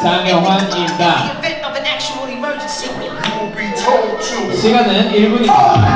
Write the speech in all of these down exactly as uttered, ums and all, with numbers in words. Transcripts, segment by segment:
장영환입니다. 시간은 일 분입니다.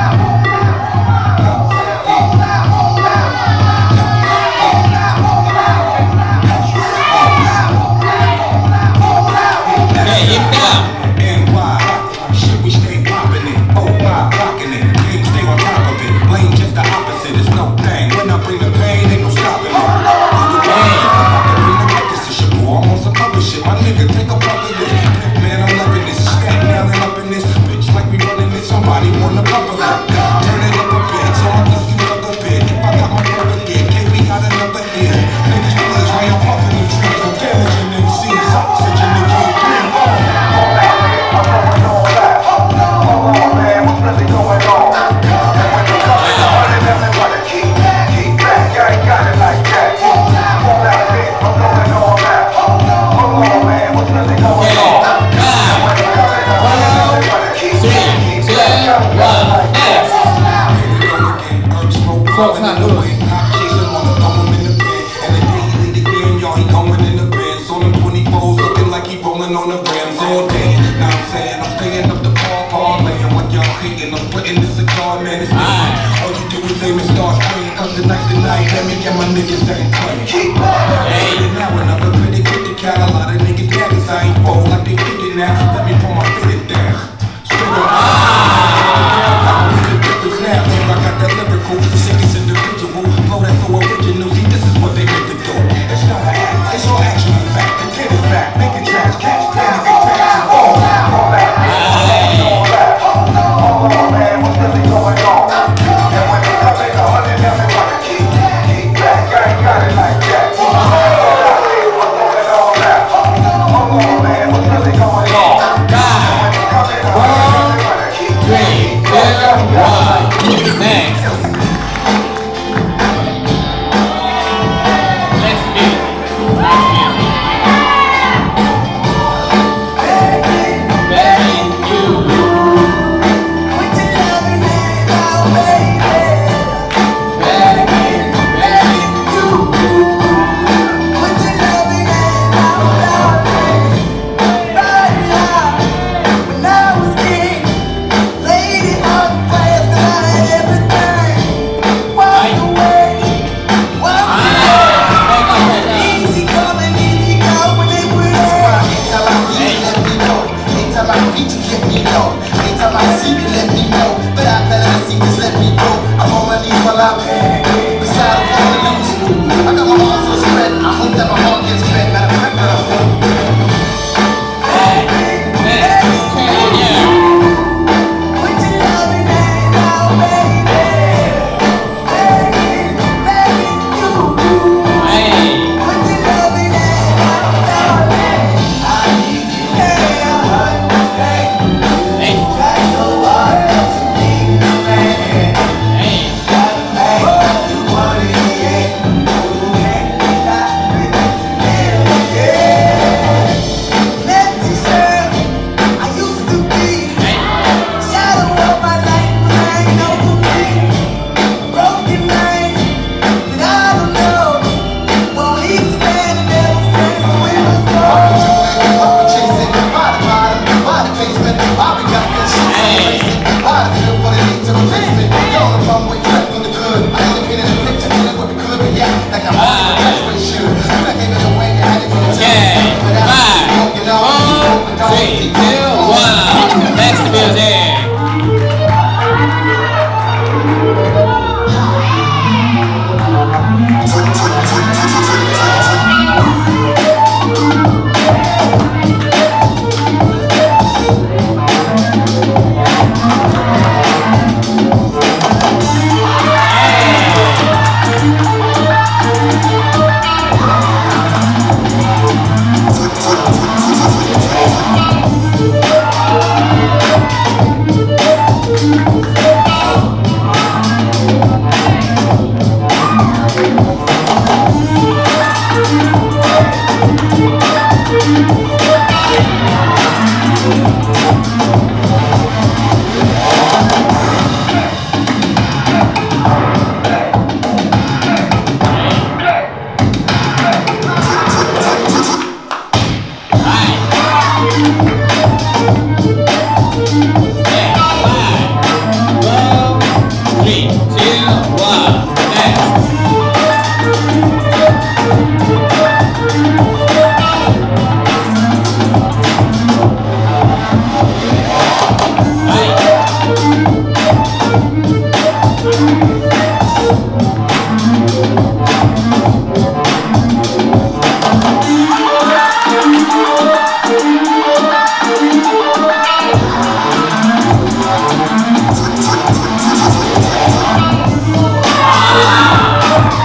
On the rims all day, now I'm saying I'm staying up the ball, parlaying what y'all hating. I'm sweating this cigar, man. It's all you do is aim and start spraying. Cause tonight's the night, let me get my niggas that ain't playing. Keep up, now another critic with the cat. A lot of niggas daddies, I ain't fold like they figured now. Let me pull my fitted down. Straight up, I'm with the difference now. Man, I got that lyrical, sickest individual. Flow that's so original. See, this is what they make it do. It's not an act, it's all action. In fact, the kid is back, making trash, catch, panic, and trash, and fall. Fall back, hold on, man, what's really going on? And when they come in, the hundred, everybody keep, keep back, I ain't got it like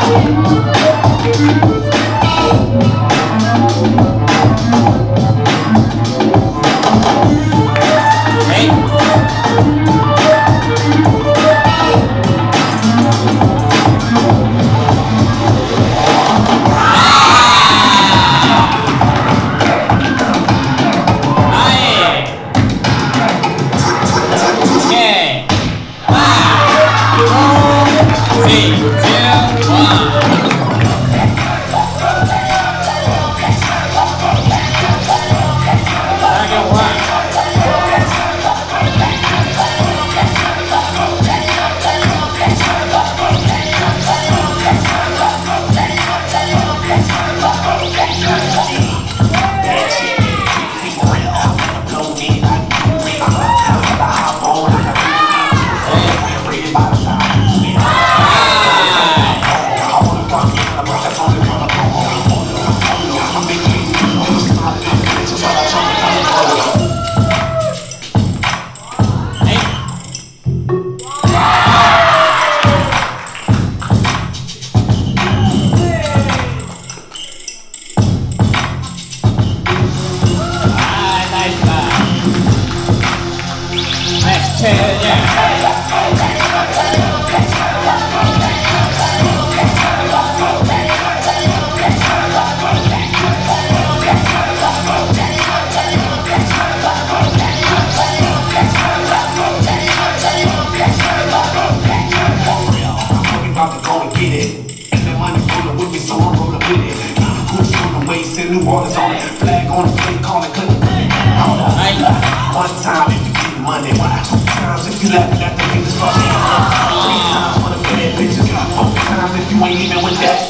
One time if you get money, two times if you laughing at the niggas fucking. Three times for the bad bitches, four times if you ain't even with that.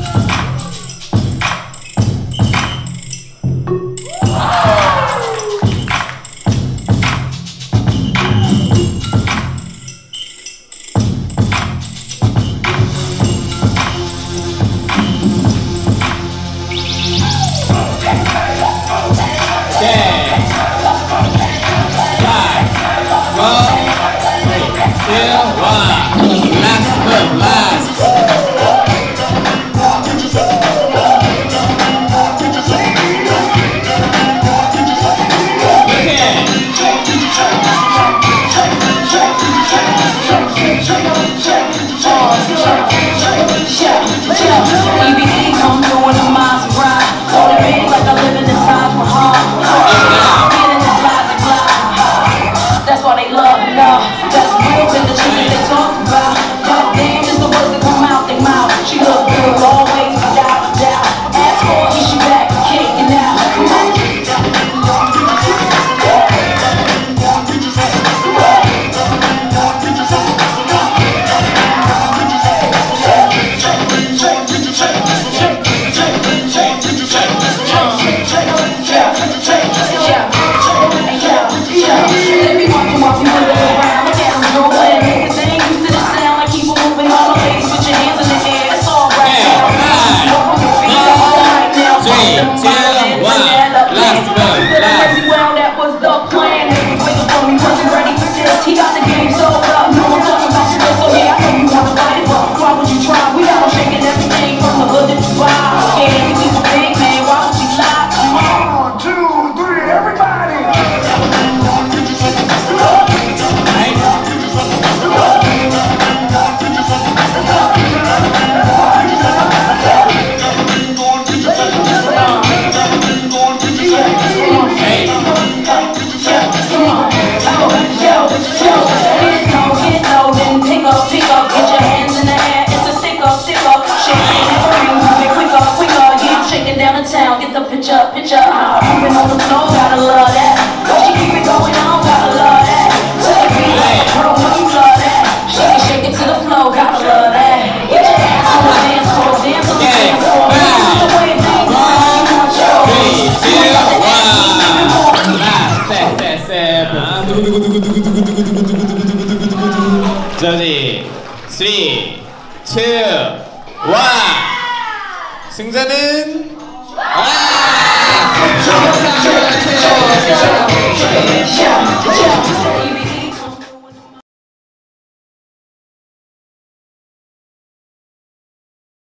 저기 삼, 이, 일 승자는 아!